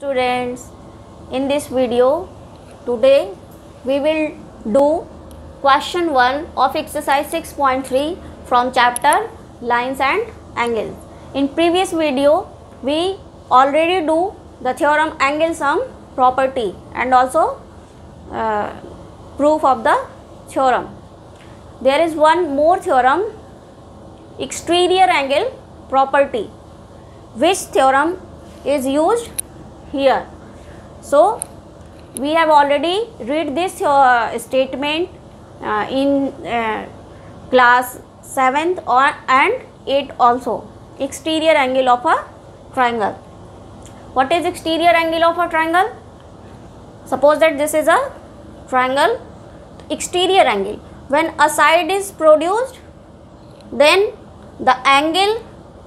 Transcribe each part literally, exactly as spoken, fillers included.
Students, in this video today we will do question one of exercise six point three from chapter lines and angles. In previous video we already do the theorem angle sum property and also uh, proof of the theorem. There is one more theorem, exterior angle property, which theorem is used here. So we have already read this uh, statement uh, in uh, class seventh or and eighth also. Exterior angle of a triangle. What is exterior angle of a triangle? Suppose that this is a triangle. Exterior angle, when a side is produced, then the angle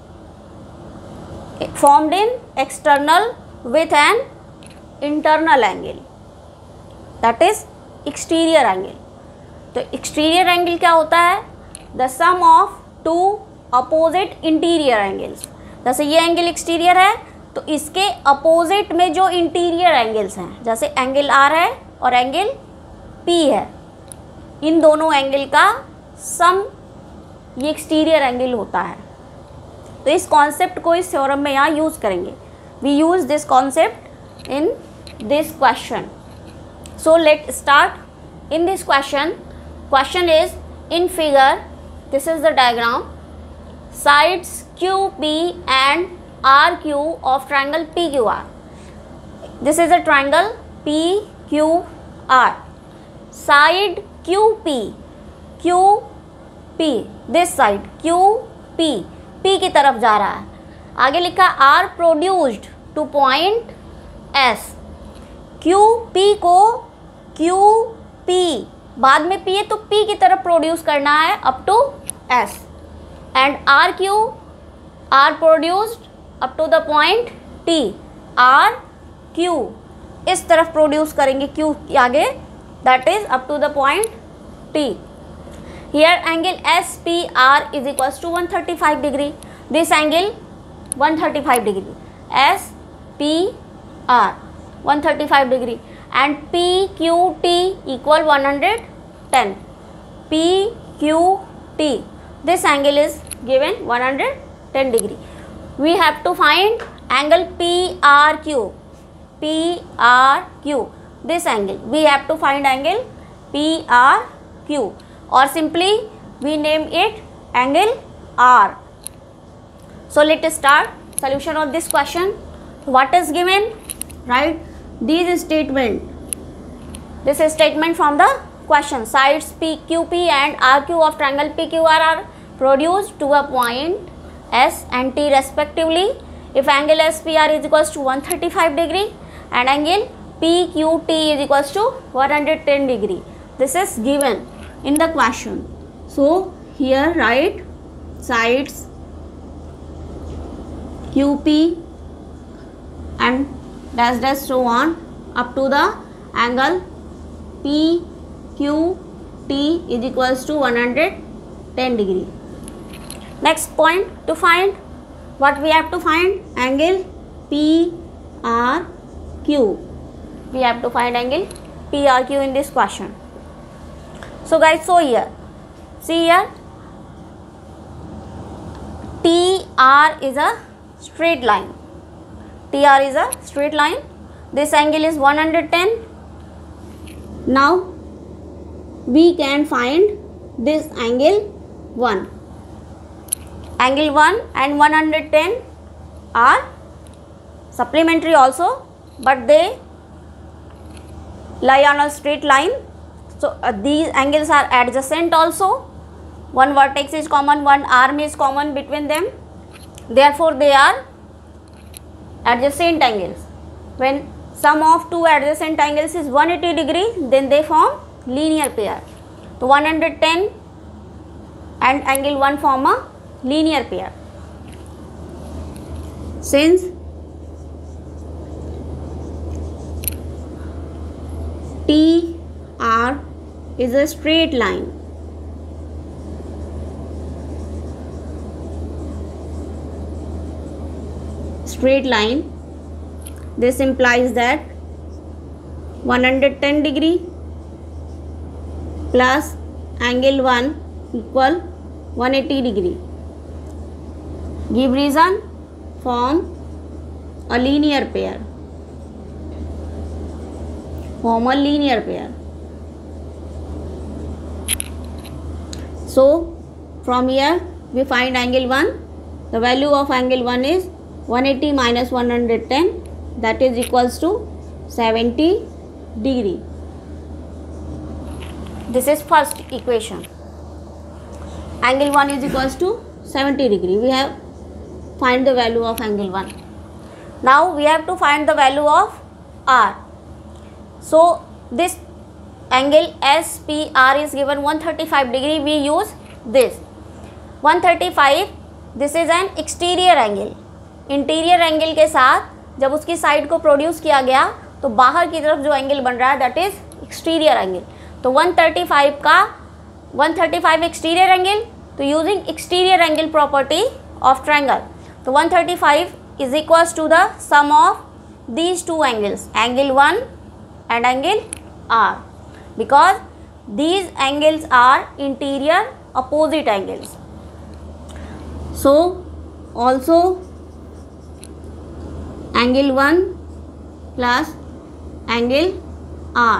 formed in external with an internal angle, that is exterior angle. तो exterior angle क्या होता है? The sum of two opposite interior angles. जैसे ये angle exterior है तो इसके opposite में जो interior angles हैं, जैसे एंगल R है और एंगल P है, इन दोनों एंगल का सम ये एक्सटीरियर एंगल होता है. तो इस कॉन्सेप्ट को इस थ्योरम में यहाँ यूज़ करेंगे. We use this concept in this question. So let start in this question. Question is in figure, this is the diagram. Sides Q P and R Q of triangle P Q R. This is a triangle P Q R. Side Q P, Q P, this side Q P, P की तरफ जा रहा है. आगे लिखा are produced to point S. Q P को Q P, बाद में पी है तो पी की तरफ प्रोड्यूस करना है up to S. And R Q, R produced up to the point T. R Q इस तरफ प्रोड्यूस करेंगे क्यू के आगे, that is up to the point T. Here angle S P R is equals to one hundred thirty-five degree. This angle one hundred thirty-five degree. S P R one hundred thirty-five degree and P Q T equal one hundred ten. P Q T, this angle is given one hundred ten degree. We have to find angle P R Q. P R Q, this angle we have to find angle P R Q, or simply we name it angle R. So let us start solution of this question. What is given? Write these statement. This is statement from the question. Sides P Q P and R Q of triangle P Q R are produced to a point S and T respectively if angle S P R is equals to one hundred thirty-five degree and angle P Q T is equals to one hundred ten degree. This is given in the question. So here write sides Q P and dash dash so on up to the angle P Q T is equals to one hundred ten degree. Next point to find, what we have to find? Angle P R Q. We have to find angle P R Q in this question. So guys, so here, see here, T R is a straight line. T R is a straight line. This angle is one hundred ten. Now we can find this angle one. Angle one and one hundred ten are supplementary also, but they lie on a straight line. So uh, these angles are adjacent also. One vertex is common, one arm is common between them. Therefore they are adjacent angles. When sum of two adjacent angles is one hundred eighty degree, then they form linear pair. So one hundred ten and angle one form a linear pair. Since T R is a straight line, straight line this implies that one hundred ten degree plus angle one equal one hundred eighty degree. Give reason. Form a linear pair. Form a linear pair. So from here we find angle one. The value of angle one is one hundred eighty minus one hundred ten, that is equals to seventy degree. This is first equation. Angle one is equals to seventy degree. We have find the value of angle one. Now we have to find the value of R. So this angle S P R is given one hundred thirty-five degree. We use this one hundred thirty-five. This is an exterior angle. Interior angle के साथ जब उसकी side को produce किया गया तो बाहर की तरफ जो एंगल बन रहा है दैट इज एक्सटीरियर एंगल. तो one thirty-five का one thirty-five एक्सटीरियर एंगल, तो using exterior angle property of triangle, तो one thirty-five is equals to the sum of these two angles, angle one and angle R, because these angles are interior opposite angles. So also angle one plus angle R,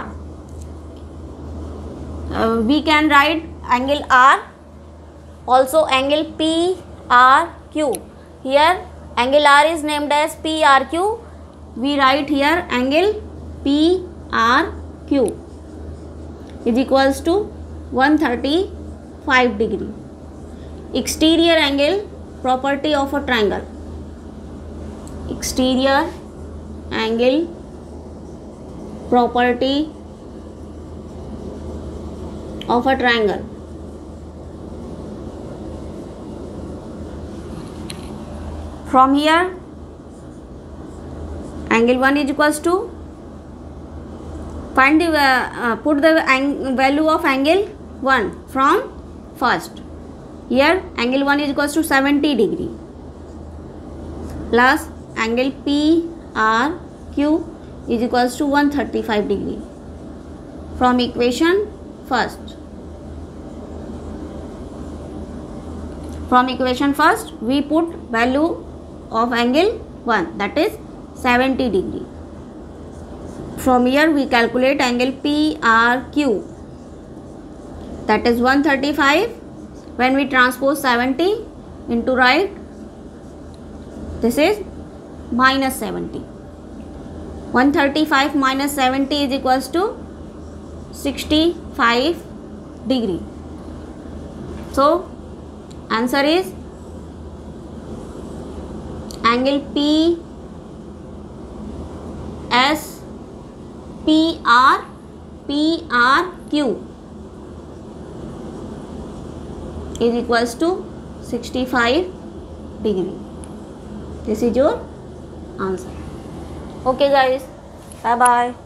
uh, we can write angle R, also angle P R Q. Here angle R is named as P R Q. We write here angle P R Q is equals to one hundred thirty-five degree. Exterior angle property of a triangle. Exterior angle property of a triangle. From here angle one is equals to, find the uh, uh, put the ang value of angle one from first. Here angle one is equals to seventy degree plus angle P R Q is equals to one hundred thirty-five degree. From equation first, from equation first we put value of angle one, that is seventy degree. From here we calculate angle P R Q, that is one hundred thirty-five. When we transpose seventy into right, this is minus seventy. one hundred thirty-five minus seventy is equals to sixty-five degree. So answer is angle P S P R P R Q is equals to sixty-five degree. This is your answer. Okay guys, bye bye.